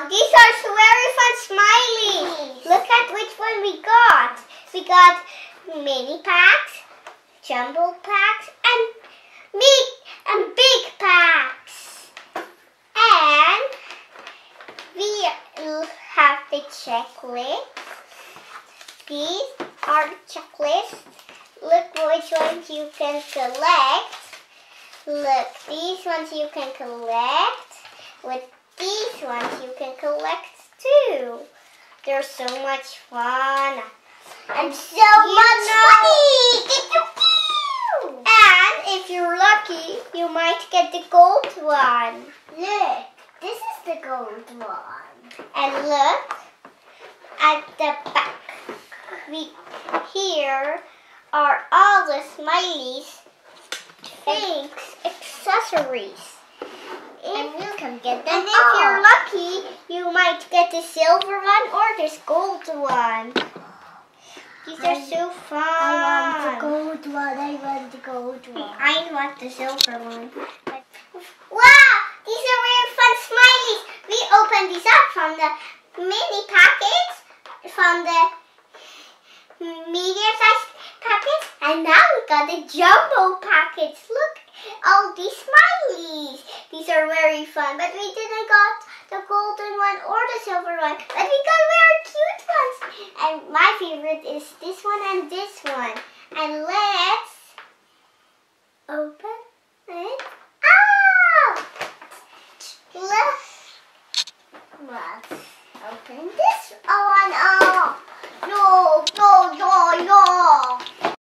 these are very fun smileys. Look at which one we got. We got mini packs, jumbo packs, and big packs. And we have the checklist. These are the checklists. Look which ones you can collect. Look, these ones you can collect. With these ones you can collect too. They're so much fun. And so much money! And if you're lucky, you might get the gold one. Look, this is the gold one. And look at the back. Here are all the smileys, things, accessories. And you can get them And if you're lucky, you might get the silver one or this gold one. These are so fun. I want the gold one. I want the gold one. I want the silver one. Wow! These are really fun smileys. We opened these up from the mini packets, from the medium-sized packets, and now we got the jumbo packets. Look, all these smileys. These are very fun, but we didn't got the golden one or the silver one, but we got very cute ones. And my favorite is this one and this one. And let's